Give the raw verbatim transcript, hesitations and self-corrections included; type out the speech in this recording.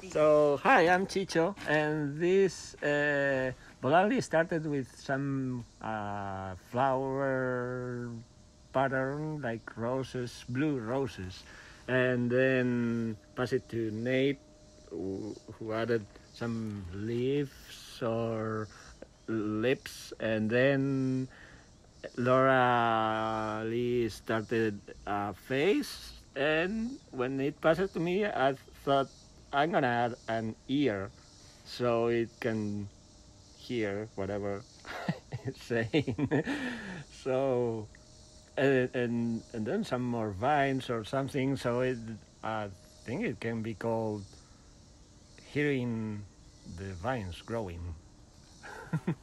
So, hi, I'm Chicho, and this uh, Bolanle started with some uh, flower pattern like roses, blue roses, and then passed it to Nate, who, who added some leaves or lips, and then Laura Lee started a face, and when it passed to me, I thought I'm gonna add an ear so it can hear whatever it's saying. so and, and and then some more vines or something. So it I think it can be called hearing the vines growing.